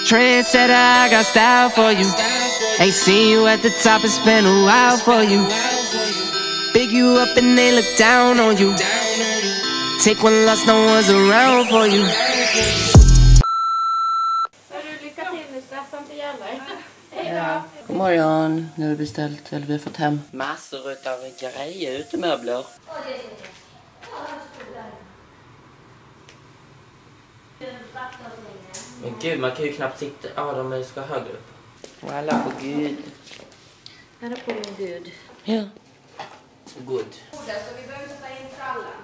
Trendsetter, I got style for you. Ain't seen you at the top, it's been a while for you. Big you up and they look down on you. Take one loss, no one's around for you. Lycka till nu, stressa inte gäller. Ja. God morgon, nu har vi beställt, eller vi har fått hem massor av grejer, utemöbler. Men gud, man kan ju knappt sitta. Ja, de ska högre upp. Alla på Gud. Alla på min Gud. Ja. Good. Så vi behöver sätta in trallen.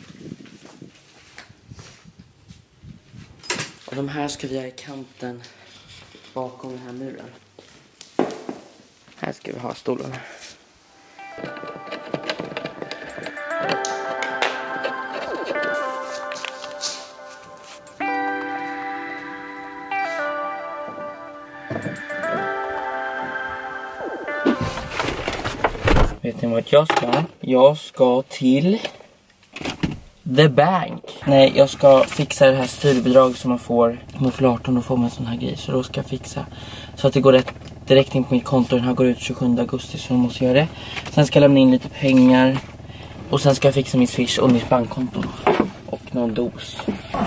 Och de här ska vi ha i kanten bakom den här muren. Här ska vi ha stolarna. Vet ni vart jag ska? Jag ska till The Bank. Nej, jag ska fixa det här styrbidrag som man får. Om man får 18 då får man en sån här grej. Så då ska jag fixa så att det går direkt in på mitt konto. Den här går ut 27 augusti så jag måste göra det. Sen ska jag lämna in lite pengar. Och sen ska jag fixa min Swish och mitt bankkonto. Och någon dos.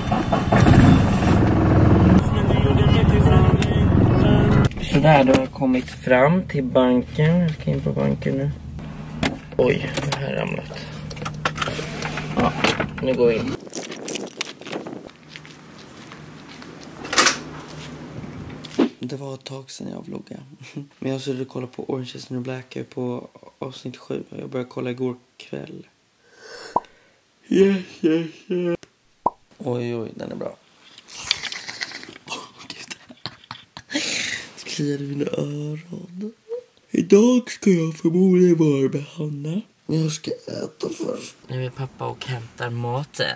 Så där då har jag kommit fram till banken. Jag ska in på banken nu. Oj, det här har ramlat. Ja, nu går vi in. Det var ett tag sedan jag vloggade. Men jag skulle kolla på Orange is the New Black på avsnitt 7. Jag började kolla igår kväll. Yes. Oj, den är bra. Gud. Kliade mina öron. Idag ska jag förmodligen vara med Hanna. Men jag ska äta först. Nu är pappa och hämtar maten.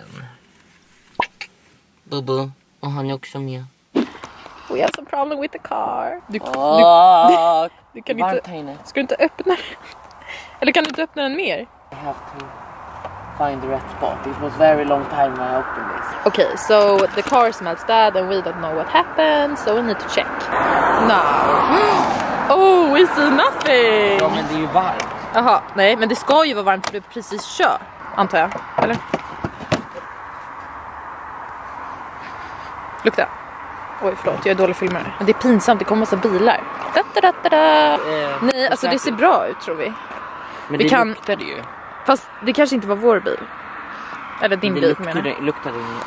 Bobo. Och han är också med. We have some problem with the car. Du kan varmt inte. inne. Ska du inte öppna den? Eller kan du inte öppna den mer? I have to find the right spot. It was very long time when I opened this. Okay, so the car smells bad and we don't know what happened, so we need to check. No. Oh, we see nothing. Ja, men det är ju varmt. Jaha, nej, men det ska ju vara varmt för du precis kör, antar jag. Eller? Lukta. Oj, förlåt, jag är dålig filmare. Men det är pinsamt, det kommer massa bilar. Nej, alltså det ser bra ut, tror vi. Men vi det kan... luktade ju. Fast det kanske inte var vår bil. Eller din bil, menar jag. Det luktade ju.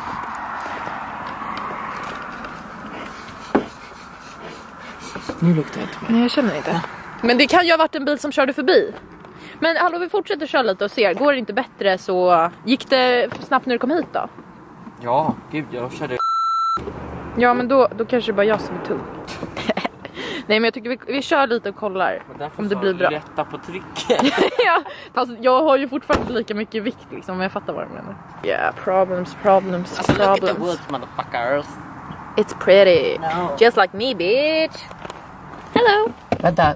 Nu luktar jag inte mer. Nej, jag känner inte. Men det kan ju ha varit en bil som körde förbi. Men hallå, vi fortsätter köra lite och ser. Går det inte bättre så... Gick det snabbt när du kom hit då? Ja, gud, jag körde... Ja, men då kanske det bara jag som är tung. Nej, men jag tycker vi kör lite och kollar om det blir bra. Lätta på trycket. Ja, fast jag har ju fortfarande lika mycket vikt liksom, men jag fattar vad du menar. Yeah, problems. Alltså, look at the woods, motherfuckers. It's pretty. No. Just like me, bitch. Hello. Vänta.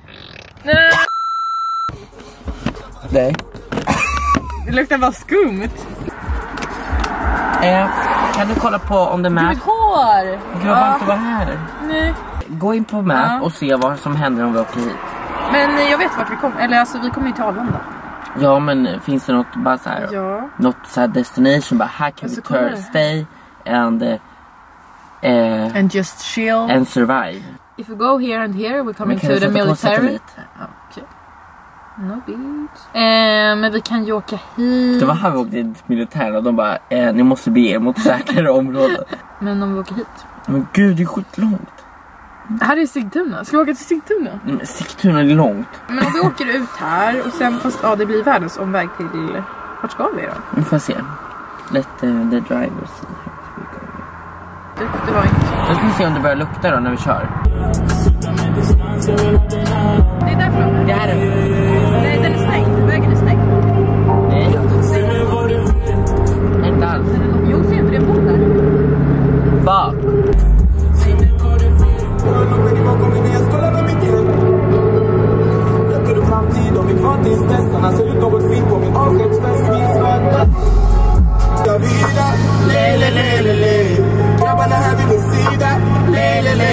Nej. Det luktar bara skumt. Kan du kolla på om det map? Mitt hår. Gud, vad varmt det var här. Nej. Gå in på map och se vad som händer om vi åker hit. Men jag vet vart vi kommer. Eller alltså, vi kommer ju till Arlanda. Ja, men finns det något bara så här? Ja. Något så här destination, bara här kan vi stay and just chill. And survive. If we go here and here, we're coming to the military. Okay. No beach. Men vi kan ju åka hit. Det var här vi åkte till militären och de bara, ni måste be er mot säkrare områden. Men om vi åker hit? Men gud, det är skitlångt. Här är Sigtuna. Ska vi åka till Sigtuna? Sigtuna är långt. Men om vi åker ut här och sen, fast det blir världens omväg till... Vart ska vi då? Vi får se. Let the driver see. Det var inte så. Då ska vi se om det börjar lukta då när vi kör. Det är därför. Det här är... Nej, den är stängd. Vägen är stängd. Nej. Inte alls. Jo, ser inte det bort där? Va? Grabbarna här vill se det.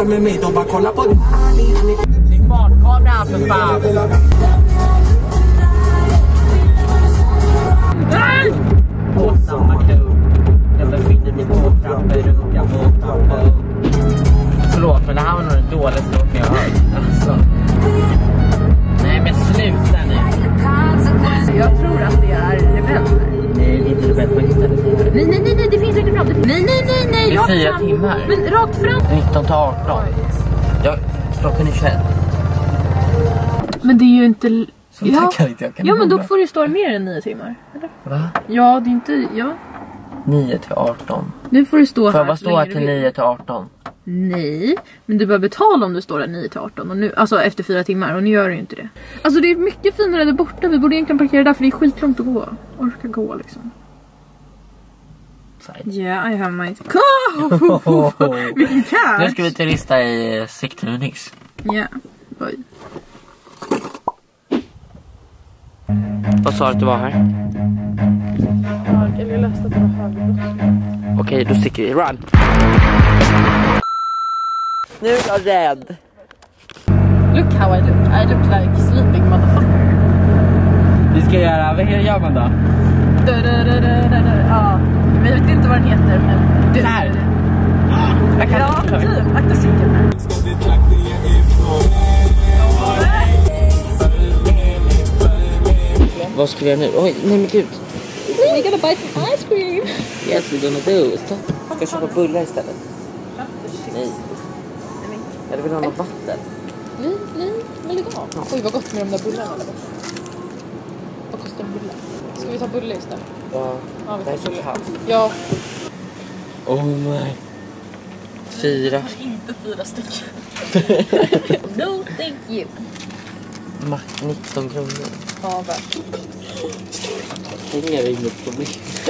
Följa med mig, de bara kolla på. Det är fartkamera för fan. Nej! Åh, samma kul. Jag befinner mig på trappor upp, jag på trappor. Förlåt, men det här var nog den dåligaste låten jag har hört. Alltså. Nej, men sluta nu. Jag tror att det är rebeller. Nej, det är inte Rebell, man hittar det tidigare. Nej, det finns längre fram. Nej. Det är 4 timmar. Men rakt fram. 19 till 18. Klockan är 21. Men det är ju inte... Ja, men då får det ju stå mer än 9 timmar. Eller? Va? Ja, det är inte... Ja. 9 till 18. Nu får du stå Får här. jag bara stå här till 9 till 18? Nej, men du bör betala om du står där 9 till 18 och nu, alltså efter 4 timmar, och nu gör du ju inte det. Alltså det är mycket finare där borta, vi borde egentligen parkera där för det är skitlångt att gå. Orka gå liksom. Yeah, I have my... Vilken cash! Nu ska vi turista i Sigtuna nyss. Ja, oj. Vad sa du att du var här? Jag läste att det var högre. Okej, då sticker vi. Run! Nu är jag rädd. Look how I look like sleeping motherfucker. Vi ska göra, vad gör man då? Ja, men jag vet inte vad den heter, men... Så här. Jag kan ja, inte typ. Akta cykeln här. Vad ska vi göra nu? Oj, nej men gud. We're gonna buy some ice cream. Yes, we're gonna do. Stopp. Ska jag köpa bullar istället? Nej. Eller vill du ha något vatten? Nej, men lägg av. Oj, vad gott med de där bullarna där borta. Vad kostar en bulle? Ska vi ta bulle istället? Ja, vi det är tar så bulle. kallt. Ja. Oh nej. 4. Inte 4 stycken. No, thank you. Max 19 kronor. Ja, verkligen. Pengar är inget problem.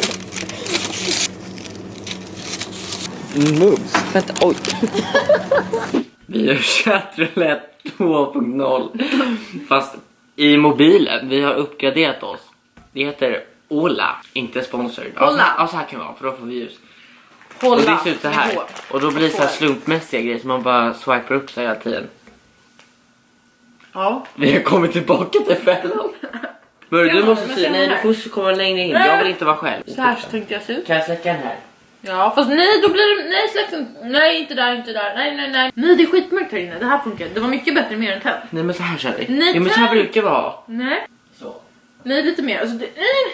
Mums. Vänta, oj. Vi har Chatroulette 2.0. Fast i mobilen. Vi har uppgraderat oss. Det heter Ola. Inte sponsor. Ja, så här kan det vara, för då får vi ljus. Och det ser ut så här. Och då blir det så här slumpmässiga grejer som man bara swipar upp sig hela tiden. Ja. Vi har kommit tillbaka till fällan. Du måste se. Nej, du får komma längre in. Jag vill inte vara själv. Så här tänkte jag se ut. Kan jag släcka den här? Ja, fast nej, då blir det... Nej, släck den. Nej, inte där. Nej. Nej, det är skitmörkt här inne. Det här funkar. Det var mycket bättre med den tänd. Nej, men så här känner vi. Nej, ja, men så här brukar det vara. Nej. Så. Nej, lite mer. Alltså,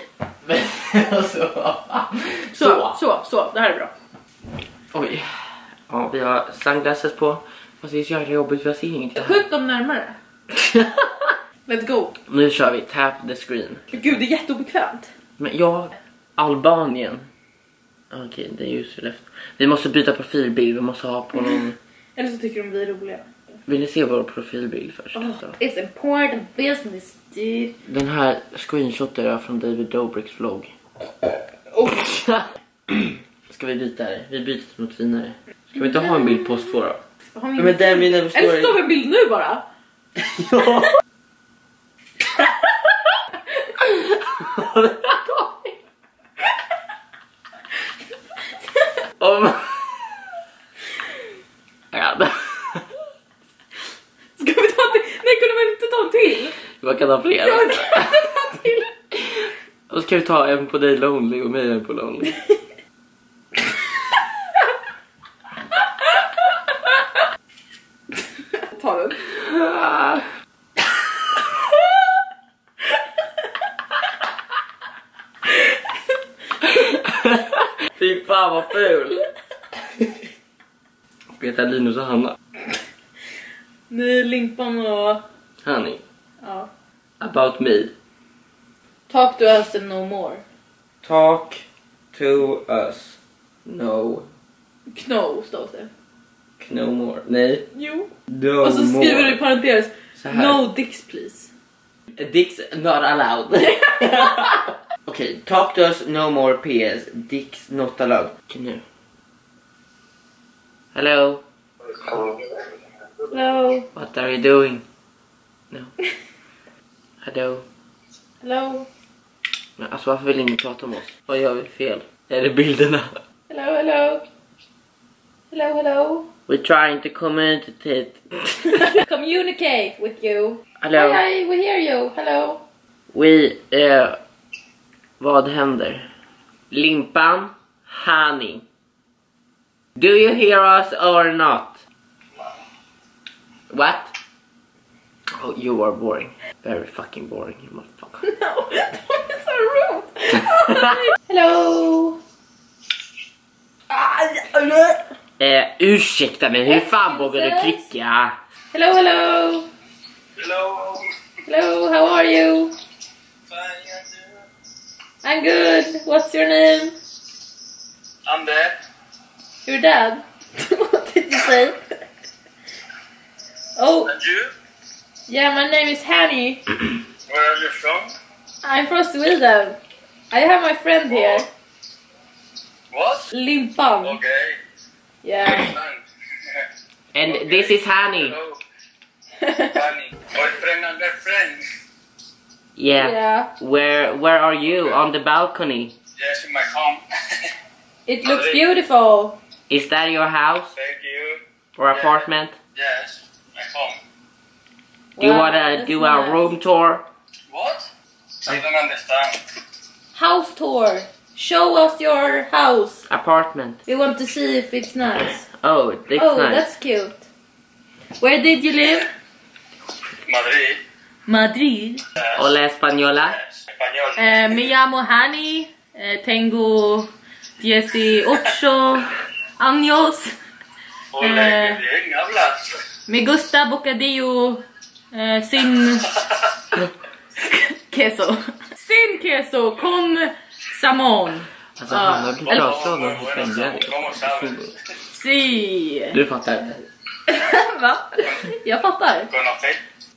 så. Det här är bra. Oj. Ja, vi har sunglasses på. Fast det är så jävla jobbigt för jag ser ingenting. Skjut dem närmare. Let's go. Nu kör vi tap the screen. Gud, det är jätteobekvämt. Men jag, Albanien. Okej, det är ju så lätt. Vi måste byta profilbild, vi måste ha på någon... Eller så tycker de vi är roliga. Vill ni se vår profilbild först? It's important business, dude. Den här screenshoten är från David Dobricks vlogg. Ska vi byta det? Vi byter mot finare. Ska vi inte ha en bild på oss två då? Men den vi never story... Eller så tar vi en bild nu bara. Ja. Ska vi ta en till? Nej, kunde man inte ta en till? Man kan ha flera. Jag kan inte ta en till. Och ska vi ta en på dig Lonely och mig en på Lonely. Ta den. Fy fan vad ful. Peter, Linus och Hanna. Nej, Limpan och... Honey. Ja. About me. Talk to us and no more. Talk to us. No. Kno stavs det. No more. Nej. Jo. No Och så skriver more. du i parentes. Så här. No dicks please. Dicks not allowed. Okay, talk to us, no more PS. Dicks not allowed. Okay, nu. Hello. Hello. What are you doing? No. Hello. Hello. Men alltså varför vill ingen prata om oss? Vad gör vi fel? Är det bilderna? Hello, hello. Hello, hello. We're trying to communicate. Communicate with you. Hello. Hi, we hear you. Hello. Vad händer? Limpan, honey. Do you hear us or not? What? Oh, you are boring. Very fucking boring, you motherfucker. No, it's so rude. Hello. Ursäkta mig, hur fan vågar du trycka? Hello, hello. Hello. Hello, how are you? Fine, I'm good. What's your name? I'm dead. Your dad. What did you say? Oh, And you? yeah, my name is Hanny. Where are you from? I'm from Sweden. I have my friend here, What? Limpan. Okay. Yeah. Fine. And Okay. this is honey. Hello. Funny. Boyfriend and girlfriend. Yeah. Yeah. Where are you? On the balcony? Yes, in my home. It looks beautiful. Is that your house Thank you. or apartment? Yes, my home. Do you Wow, wanna that's do a nice. room tour? What? I don't understand. House tour. Show us your house. Apartment. We want to see if it's nice. Oh, that's Oh, nice. that's cute. Where did you live? Madrid. Madrid. Hola española. Yes, español. Me llamo Hani. Tengo 18 años. Hola, qué bien hablas. Me gusta bocadillo sin queso. Sin queso con salmon. Alltså Hanna, du pratar om Muy något bueno, spännande. ¿cómo sabes? Si. Du fattar inte. Va? Jag fattar. ¿Conoces?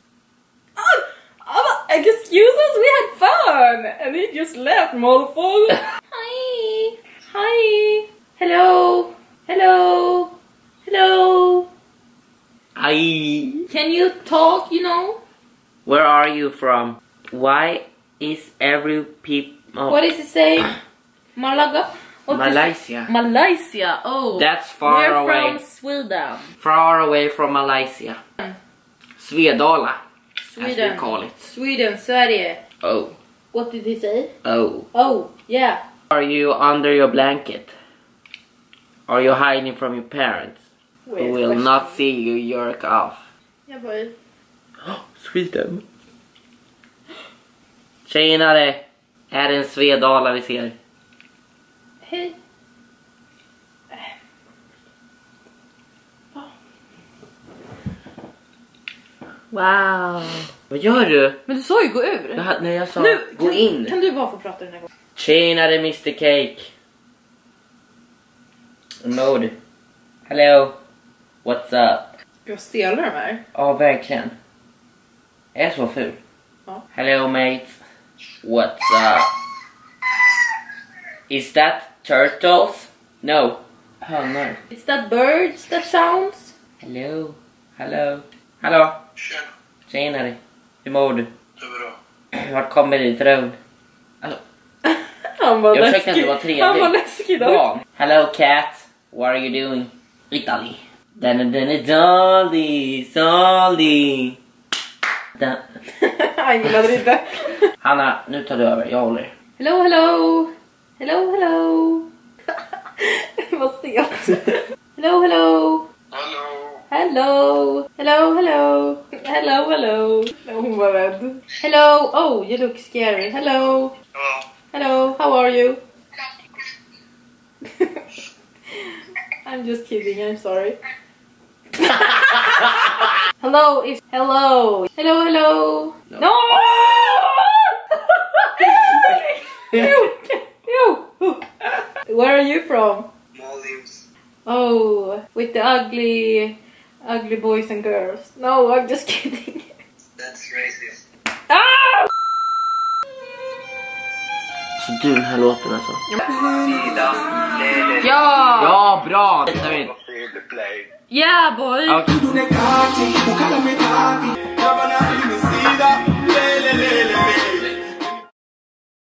Excuse us, we had fun! And he just left, motherfucker. Hi! Hi! Hello! Hello! Hello! Hi. Can you talk, you know? Where are you from? Why is every people... What does it say? Malaga? What does it- Malaysia. Malaysia, oh. That's far We're away. from Sweden. Far away from Malaysia. Svedala, as we Sweden. call it. Sweden, Sverige. Oh, What did he say? oh. Oh, yeah. Are you under your blanket? Are you hiding from your parents? Who will not see you jerk off? Yeah, boy. Sweden. Tjenare, är det en Svedala vi ser? Hej. Wow. Vad gör du? Men du sa ju gå ur. Nej, jag sa Nu, gå in. Kan du bara få prata den här gången? Tjenare Mr Cake. Mode. Hello. What's up? Jag stelar de här. Ja, verkligen. Är jag så ful? Ja. Hello mate. What's up? Is that turtles? No. Hönor. Is that birds that sounds? Hello. Hello. Hallå. Tjena. Tjenare. Hur mår du? Det är bra. Vart kommer du ifrån? Alltså, Han var jag försökte inte vara trevlig. Han var läskig dock. Van. Hello cat. What are you doing? Italy. Den är Dolly. Han gillade det inte. Hanna, nu tar du över. Jag håller. Hello, hello. Hello, hello. Vad stelt. Hello, hello. Hallå. Hello. Hello, hello. Hello, hello. Hon var rädd. Hello. Oh, you look scary. Hello. Ja. Hello, how are you? I'm just kidding, I'm sorry. Hello, is hello. Hello, hello. No! Ew. Where are you from? Maldives. Oh, with the ugly boys and girls. No, I'm just kidding. That's racist. Ah! Så du den här låten alltså. Sida. Lele. Ja! Ja, bra! Play. Yeah, boy. Okay. Lele, lele, lele.